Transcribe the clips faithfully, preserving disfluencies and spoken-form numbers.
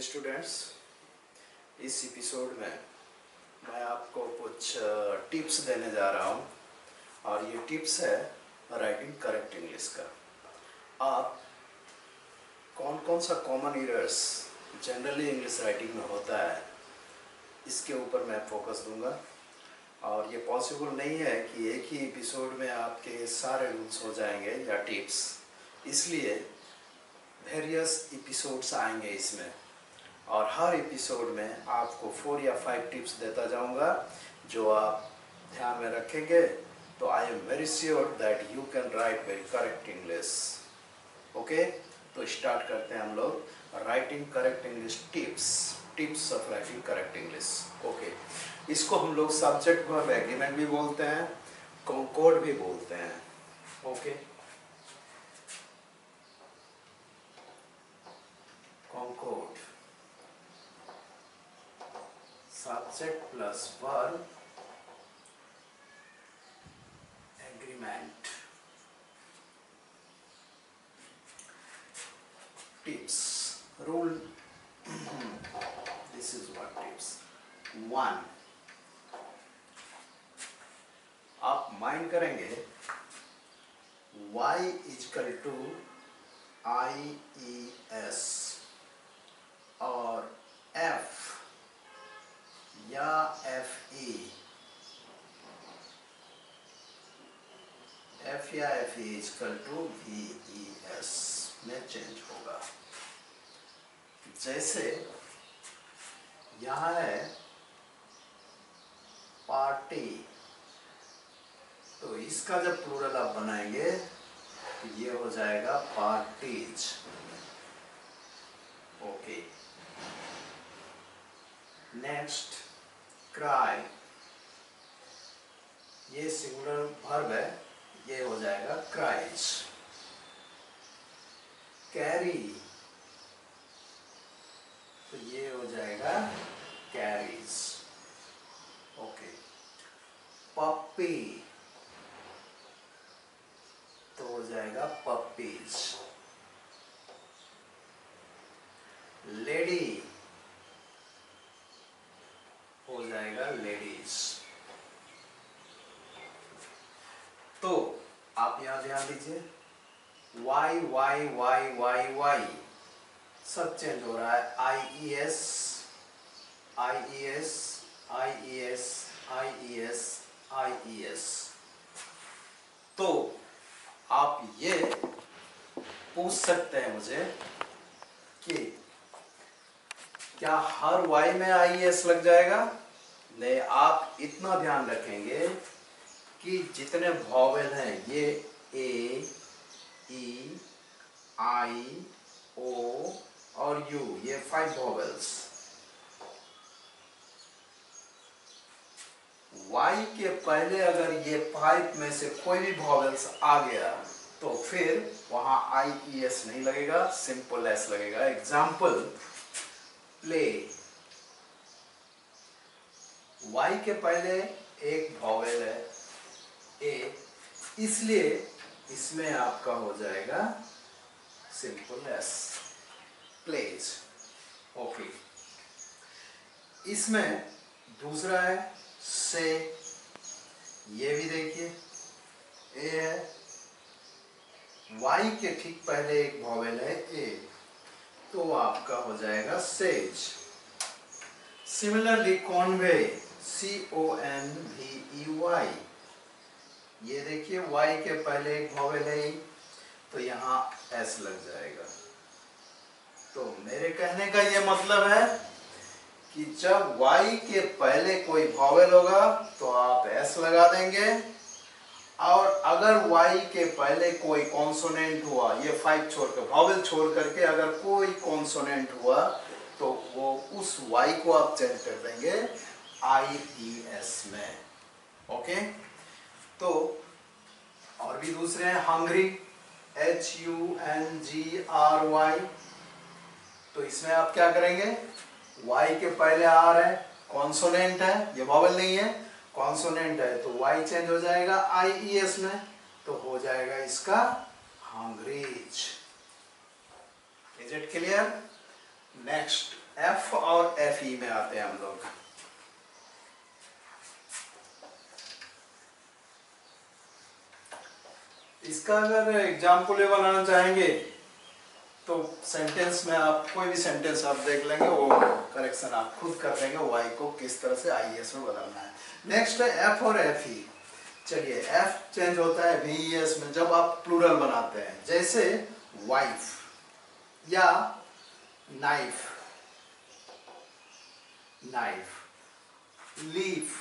Students, इस episode में मैं आपको कुछ टिप्स देने जा रहा हूँ और ये टिप्स है राइटिंग करेक्ट इंग्लिश का। आप कौन कौन सा common errors generally English writing में होता है इसके ऊपर मैं फोकस दूंगा। और ये पॉसिबल नहीं है कि एक ही एपिसोड में आपके सारे रूल्स हो जाएंगे या टिप्स, इसलिए वेरियस एपिसोड्स आएंगे इसमें और हर एपिसोड में आपको फोर या फाइव टिप्स देता जाऊंगा जो आप ध्यान में रखेंगे तो I am very sure that you can write very correct English. Okay, तो स्टार्ट करते हैं हम लोग writing correct English tips tips of writing correct English. Okay, इसको हम लोग सब्जेक्ट वर्ब एग्रीमेंट भी बोलते हैं, कॉन्कॉर्ड भी बोलते हैं। Okay, concord subject plus verb agreement। tips rule this is what tips one, आप माइंड करेंगे y is equal to I E S और F या एफ ई एफ या F E equal to V E S में change होगा। जैसे यहाँ है पार्टी, तो इसका जब प्लूरल आप बनाएंगे तो ये हो जाएगा पार्टीज। ओके, नेक्स्ट क्राई, ये सिंगुलर वर्ब है, ये हो जाएगा क्राइज। कैरी, तो ये हो जाएगा कैरीज। ओके, पप्पी, तो हो जाएगा पप्पीज। लेडी हो जाएगा लेडीज। तो आप यहां ध्यान दीजिए, Y Y Y Y Y सब चेंज हो रहा है। I E S I E S I E S I E S I E S. तो आप ये पूछ सकते हैं मुझे कि क्या हर वाई में आई ई एस लग जाएगा? नहीं, आप इतना ध्यान रखेंगे कि जितने वॉवेल हैं ये ए, ई, आई, ओ और यू, ये फाइव वॉवेल्स, वाई के पहले अगर ये फाइव में से कोई भी वॉवेल्स आ गया तो फिर वहां आई ई एस नहीं लगेगा, सिंपल एस लगेगा। एग्जाम्पल प्ले, वाई के पहले एक वॉवेल है ए, इसलिए इसमें आपका हो जाएगा सिंपल एस, प्लेज। ओके, इसमें दूसरा है से, ये भी देखिए ए है, वाई के ठीक पहले एक वॉवेल है ए, तो आपका हो जाएगा says. Similarly convey, C O N V E Y, ये देखिए वाई के पहले एक वॉवेल है तो यहाँ एस लग जाएगा। तो मेरे कहने का ये मतलब है कि जब वाई के पहले कोई वॉवेल होगा तो आप एस लगा देंगे, और अगर वाई के पहले कोई कॉन्सोनेंट हुआ, ये फाइव छोड़कर वॉवेल छोड़ करके अगर कोई कॉन्सोनेंट हुआ तो वो उस वाई को आप चेंज कर देंगे आई ई एस में। ओके, तो और भी दूसरे हैं hungry, H U N G R Y, तो इसमें आप क्या करेंगे, वाई के पहले आर है, कॉन्सोनेंट है, ये वॉवेल नहीं है, कॉन्सोनेंट है, तो वाई चेंज हो जाएगा आई ई एस में, तो हो जाएगा इसका hungries. Is it clear? Next F और एफ ई में आते हैं हम लोग। इसका अगर एग्जाम्पल बनाना चाहेंगे तो सेंटेंस में आप कोई भी सेंटेंस आप देख लेंगे, वो करेक्शन आप खुद कर लेंगे, वाई को किस तरह से आई एस में बदलना है। नेक्स्ट है एफ और एफ ई। चलिए, एफ चेंज होता है वी ई एस में जब आप प्लूरल बनाते हैं, जैसे वाइफ या नाइफ, नाइफ, लीफ।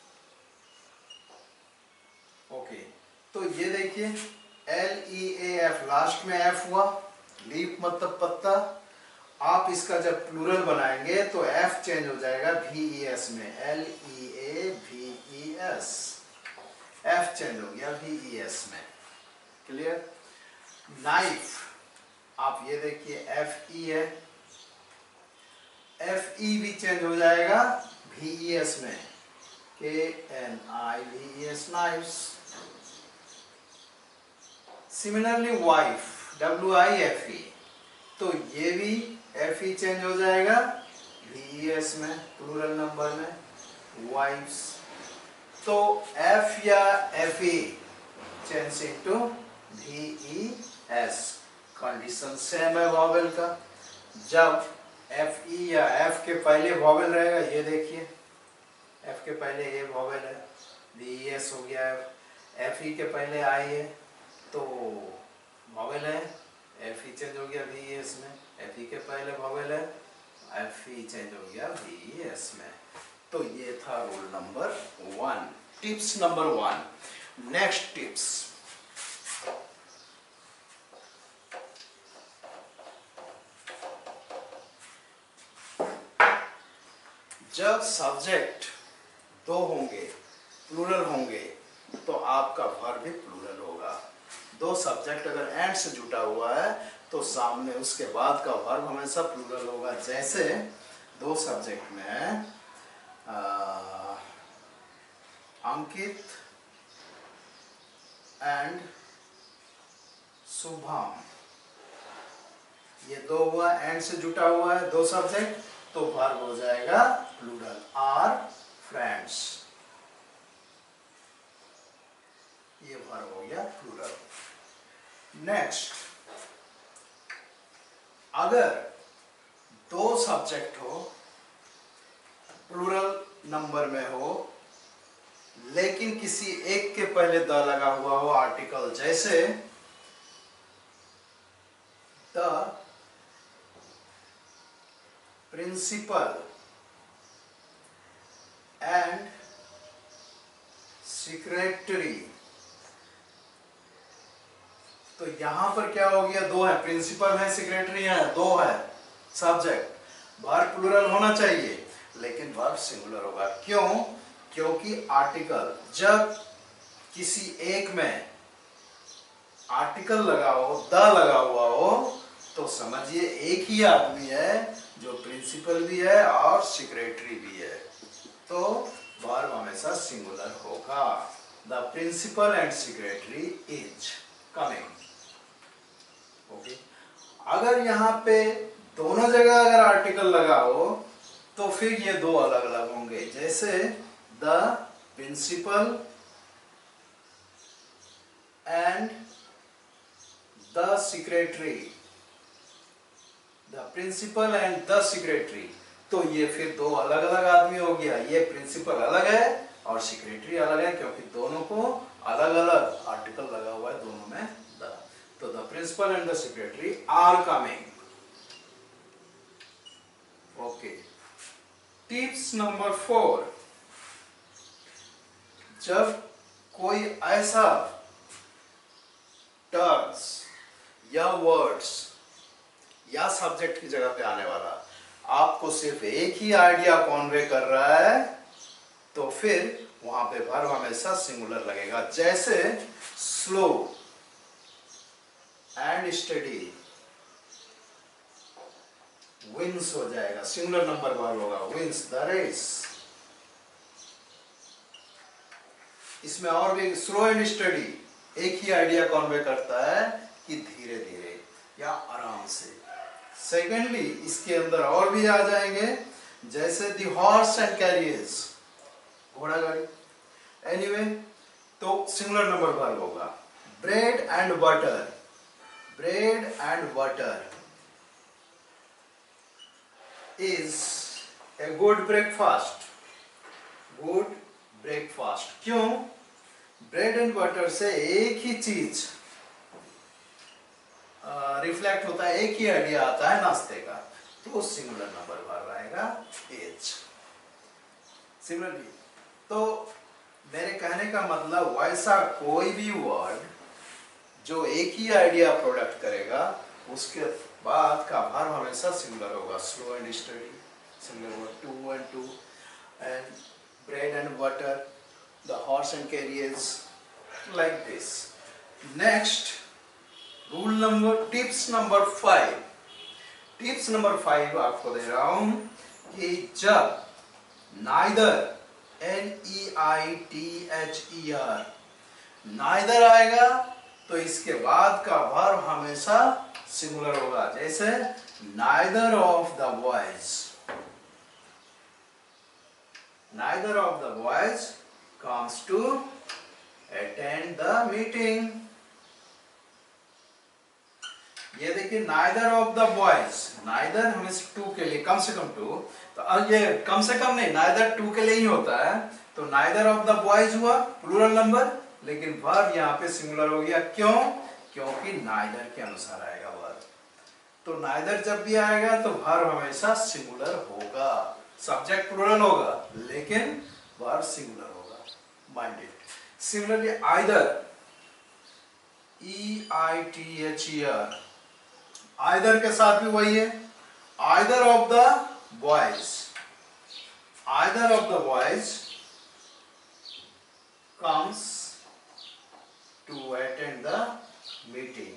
ओके, तो ये देखिए L E A F, last में एफ हुआ, लीफ मतलब पत्ता। आप इसका जब प्लूरल बनाएंगे तो एफ चेंज हो जाएगा वी ई एस में, L E A V E S, F change हो गया वी ई एस में। क्लियर? नाइफ, आप ये देखिए एफ ई है, एफ ई भी चेंज हो जाएगा वी ई एस में, K N I V E S, knifes. Similarly wife, W I F E, तो ये भी एफ ई चेंज हो जाएगा वी ई एस में, प्लूरल नंबर में, वाइफ्स। तो एफ या F E change into V E S. Condition same है वॉवेल का। जब एफ ई या एफ के पहले वॉवेल रहेगा, ये देखिए एफ के पहले ये वॉवेल है, वी ई एस हो गया, एफ ई के पहले आई है तो वॉवेल है, एफ ई चेंज हो गया वी ई एस में, एफ ई के पहले वॉवेल है, एफ ई चेंज हो गया वी ई एस में। तो ये था rule number one, tips number one. Next tips, जब सब्जेक्ट दो होंगे, प्लूरल होंगे, तो आपका वर्ब भी प्लूरल होगा। दो सब्जेक्ट अगर एंड से जुटा हुआ है तो सामने उसके बाद का वर्ब हमेशा प्लूरल होगा। जैसे दो सब्जेक्ट में है अंकित एंड शुभम, ये दो हुआ, एंड से जुटा हुआ है दो सब्जेक्ट, तो वर्ब हो जाएगा प्लूरल, आर फ्रेंड्स, ये वर्ब हो गया प्लूरल। नेक्स्ट, अगर दो सब्जेक्ट हो, प्लूरल नंबर में हो, लेकिन किसी एक के पहले द लगा हुआ हो आर्टिकल, जैसे द प्रिंसिपल एंड सेक्रेटरी, तो यहां पर क्या हो गया, दो है, प्रिंसिपल है, सेक्रेटरी है, दो है सब्जेक्ट, वर्ब प्लूरल होना चाहिए लेकिन वर्ब सिंगुलर होगा। क्यों? क्योंकि आर्टिकल जब किसी एक में आर्टिकल लगा हो, द लगा हुआ हो, तो समझिए एक ही आदमी है जो प्रिंसिपल भी है और सेक्रेटरी भी है, तो वर्ब हमेशा सिंगुलर होगा। The principal and secretary is coming. Okay, अगर यहाँ पे दोनों जगह अगर आर्टिकल लगा हो तो फिर ये दो अलग अलग होंगे, जैसे the principal and the secretary, the principal and the secretary, तो ये फिर दो अलग अलग आदमी हो गया। ये प्रिंसिपल अलग है और सेक्रेटरी अलग है, क्योंकि दोनों को अलग अलग आर्टिकल लगा हुआ है दोनों में द। तो the principal and the secretary are coming. Okay, tips number four, जब कोई ऐसा टर्म्स या वर्ड्स या सब्जेक्ट की जगह पे आने वाला आपको सिर्फ एक ही आइडिया कन्वे कर रहा है, तो फिर वहां पे वर्ब हमेशा सिंगुलर लगेगा। जैसे स्लो एंड स्टडी, विंस हो जाएगा, सिंगुलर नंबर वर्ब होगा, विंस द रेस। इसमें और भी स्लो एंड स्टडी एक ही आइडिया कन्वे करता है कि धीरे धीरे या आराम से। सेकेंडली इसके अंदर और भी आ जाएंगे, जैसे दी हॉर्स एंड कैरियर्स, घोड़ा गाड़ी। एनीवे anyway, तो सिंगुलर नंबर वर्ब होगा। Bread and butter, bread and butter is a good breakfast, good breakfast. क्यों? ब्रेड एंड बटर से एक ही चीज रिफ्लेक्ट uh, होता है, एक ही आइडिया आता है नाश्ते का, तो सिंगुलर नंबर वर्ब आएगा एज। सिमिलरली, तो मेरे कहने का मतलब वैसा कोई भी वर्ड जो एक ही आइडिया प्रोडक्ट करेगा उसके बाद का वर्ब हमेशा सिंगुलर होगा। Slow and steady, singular word. Two and two, and bread and butter, the horse and carriers, like this. Next rule number, tips number five. Tips number five आपको दे रहा हूं कि जब neither, N E I T H E R, neither आएगा तो इसके बाद का वर्ब हमेशा सिंगुलर होगा। जैसे neither of the boys, neither of the boys comes to attend the meeting. ये देखिए, neither of the boys, neither हमेशा टू के लिए, कम से कम टू, तो अब ये कम से कम नहीं, नाइदर टू के लिए ही होता है, तो नाइदर ऑफ द बॉयज हुआ प्लूरल नंबर, लेकिन वर्ब यहाँ पे सिंगुलर हो गया। क्यों? क्योंकि नाइदर के अनुसार आएगा वर्ब। तो नाइदर जब भी आएगा तो वर्ब हमेशा सिंगुलर होगा। सब्जेक्ट प्लूरल होगा लेकिन वर्ब सिंगुलर होगा, mind it. Similarly either, E I T H E R, either के साथ भी वही है। Either of the boys, either of the boys comes to attend the meeting,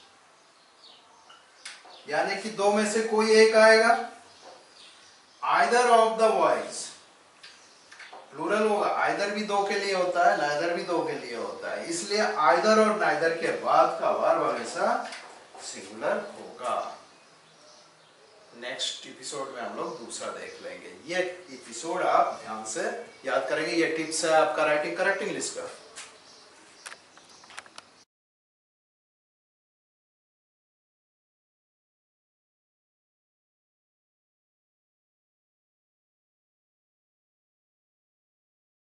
यानी कि दो में से कोई एक आएगा। Either of the boys plural होगा, आइदर भी दो के लिए होता है, नाइदर भी दो के लिए होता है, इसलिए आइदर और नाइदर के बाद का वर्ब हमेशा सिंगुलर होगा। नेक्स्ट एपिसोड में हम लोग दूसरा देख लेंगे। ये एपिसोड आप ध्यान से याद करेंगे। ये टिप्स है आपका राइटिंग करेक्ट इंग्लिश का।